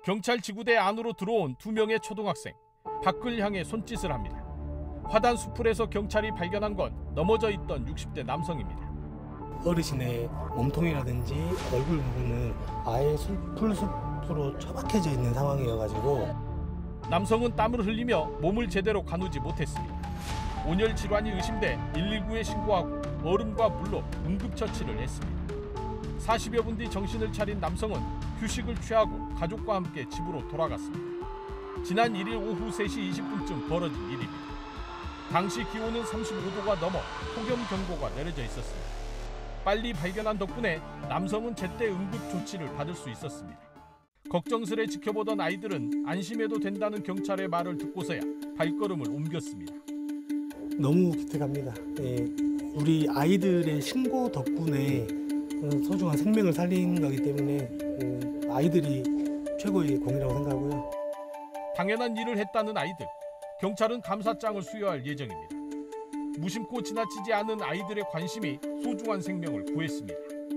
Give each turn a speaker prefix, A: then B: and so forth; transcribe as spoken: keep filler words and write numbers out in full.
A: 경찰 지구대 안으로 들어온 두 명의 초등학생. 밖을 향해 손짓을 합니다. 화단 수풀에서 경찰이 발견한 건 넘어져 있던 육십 대 남성입니다.
B: 어르신의 몸통이라든지 얼굴 부분은 아예 풀숲으로 처박혀져 있는 상황이어가지고
A: 남성은 땀을 흘리며 몸을 제대로 가누지 못했습니다. 온열 질환이 의심돼 일일구에 신고하고 얼음과 물로 응급처치를 했습니다. 사십여 분 뒤 정신을 차린 남성은 휴식을 취하고 가족과 함께 집으로 돌아갔습니다. 지난 일 일 오후 세 시 이십 분쯤 벌어진 일입니다. 당시 기온은 삼십오 도가 넘어 폭염 경보가 내려져 있었습니다. 빨리 발견한 덕분에 남성은 제때 응급 조치를 받을 수 있었습니다. 걱정스레 지켜보던 아이들은 안심해도 된다는 경찰의 말을 듣고서야 발걸음을 옮겼습니다.
B: 너무 기특합니다. 예, 우리 아이들의 신고 덕분에 소중한 생명을 살린 거기 때문에 아이들이 최고의 공이라고 생각하고요.
A: 당연한 일을 했다는 아이들. 경찰은 감사장을 수여할 예정입니다. 무심코 지나치지 않은 아이들의 관심이 소중한 생명을 구했습니다.